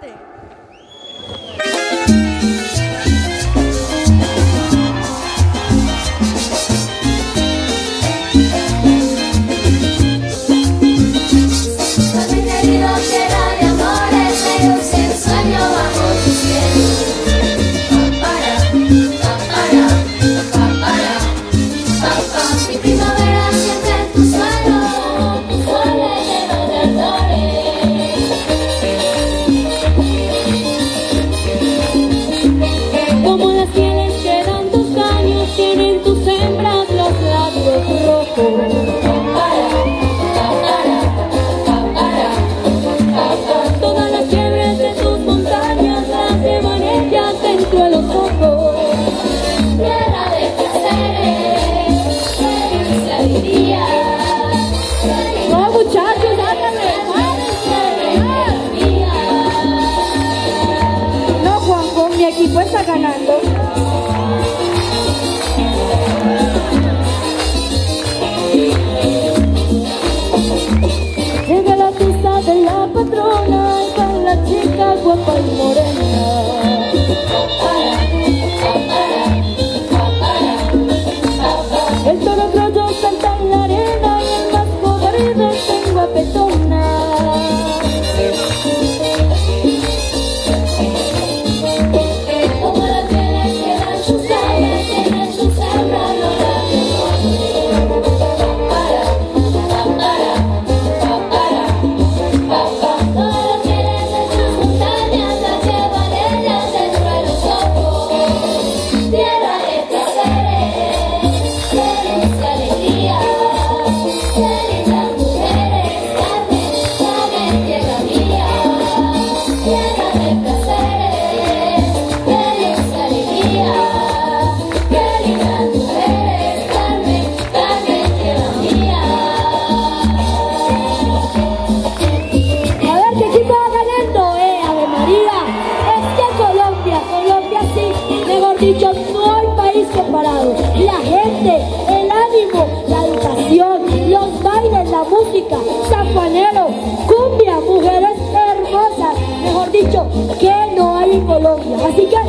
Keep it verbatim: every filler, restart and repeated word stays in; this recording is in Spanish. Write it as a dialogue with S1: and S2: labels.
S1: Adelante.
S2: Ganando. Llega la fiesta de la patrona y con la chica guapa y morena. El toro criollo salta en la arena y el más cobarde tengo a petona. Dicho, no hay país comparado. La gente, el ánimo, la educación, los bailes, la música, sanjuanero, cumbia, mujeres hermosas, mejor dicho, que no hay en Colombia. Así que